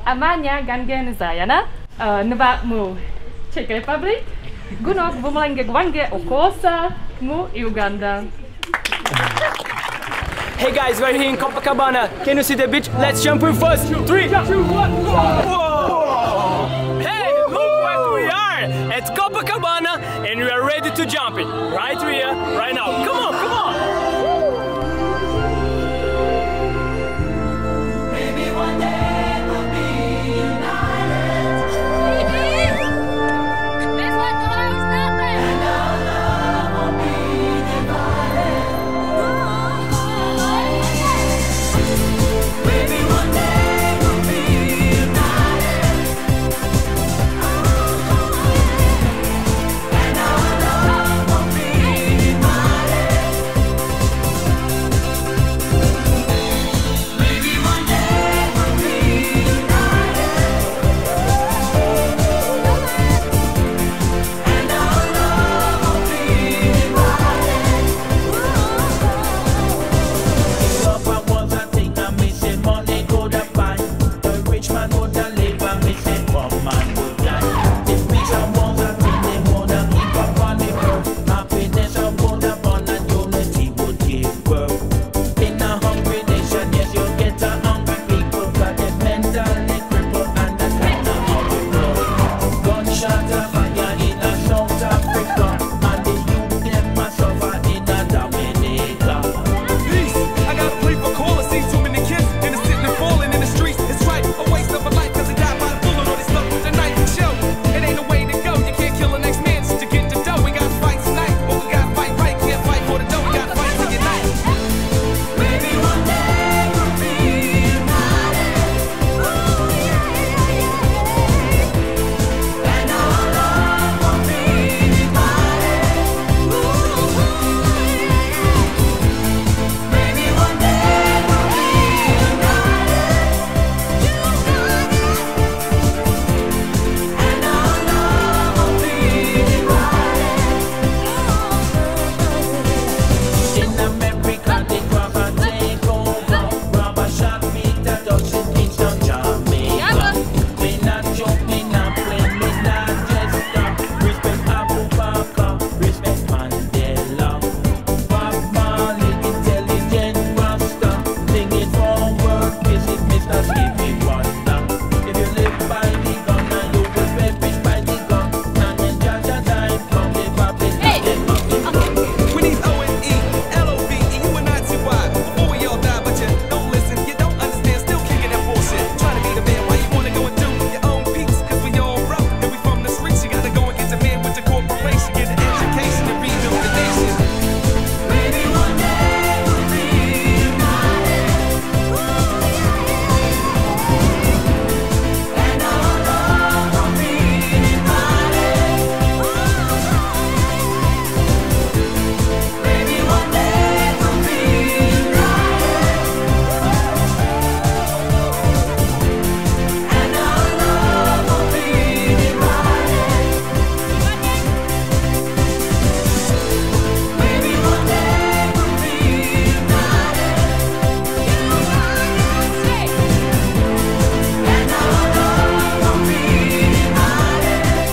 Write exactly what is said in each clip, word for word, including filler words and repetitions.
Amania Gangen Zayana, Nvamu Czech Republic, Gunok Vumalange Gwange Okosa, Mu Uganda. Hey guys, we're here in Copacabana. Can you see the beach? Let's jump in first. Three, two, one. Whoa! Hey, look what we are at Copacabana, and we are ready to jump in right here, right now. Come on, come on. Maybe one day we'll be united. This one close nothing. And our love won't be divided. Maybe one day we'll be united. And our love won't be divided. Maybe one day we'll be united. And our love won't be divided. Love I was a thing I miss it, money could have buy. The rich man would have live and miss it, poor man would die. If peace I was a thing, they would have keep up on the earth. Happiness I would have born and unity would give birth. In a hungry nation, yes, you'll get a hungry people, but they're mentally crippled and that's kind of how we roll. Gunshot of fire in a South Africa, and the youth them must suffer in a Dominica. Peace. I gotta play for call. I see too many kids in the sitting and falling in the streets. It's right, a waste of a life cause they died by the bullet or they stuck with the knife and show. It ain't a way to go. You can't kill the next man just to get the dough. We gotta fight tonight, but we gotta fight right. Can't fight for the dough. We gotta fight to unite. Maybe one day we'll be united. And our love won't be divided. Maybe one day we'll be united. And our love won't be divided. In America, they grab and take over. Grab a shot, beat a Dutch in Kingston, Jamaica. Me not joke, me not play, me not just stop. Respect Abu Bakr, respect Mandela. Bob Marley, intelligent Rasta. Sing it forward, visit Mister Stevie Wonder. If you live by the gun, and you will perish by the gun. And when Jaja time come, the Babylon them up in gun. We need O N E, L O V E, U N I T Y. Before we all die, but you don't listen, you don't understand, still kicking that bullshit. Trying to be the man, why you wanna go and do your own piece? Cause we all broke, and we from the streets. You gotta go and get the man with the corporation, get an education and rebuild the nation. Maybe one day we'll be united. And our love won't be divided. Maybe one day we'll be united. And our love won't be divided. Maybe one day we'll be united. And our love won't be divided.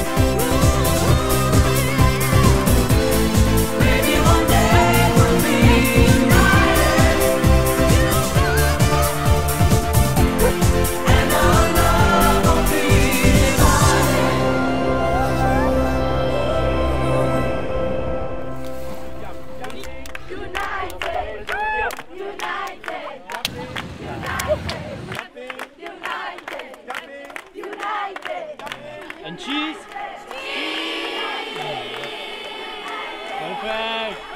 Maybe one day we'll be united. And our love won't be And cheese. Perfect.